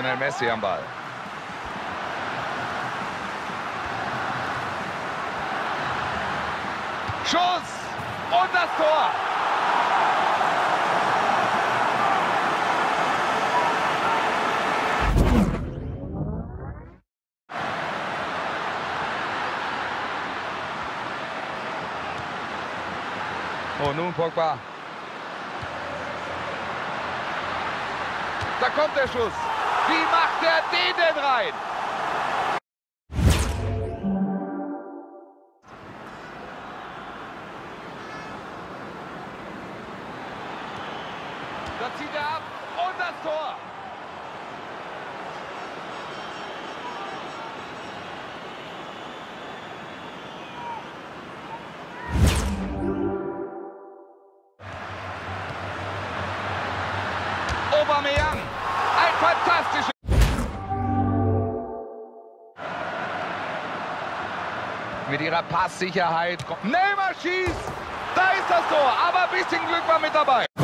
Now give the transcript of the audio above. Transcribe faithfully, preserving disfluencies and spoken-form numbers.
Lionel Messi am Ball. Schuss und das Tor. Und nun Pogba. Da kommt der Schuss. Wie macht er den denn rein? Da zieht er ab und das Tor. Aubameyang, ein fantastisches... Mit ihrer Passsicherheit... Neymar schießt! Da ist das Tor, aber ein bisschen Glück war mit dabei.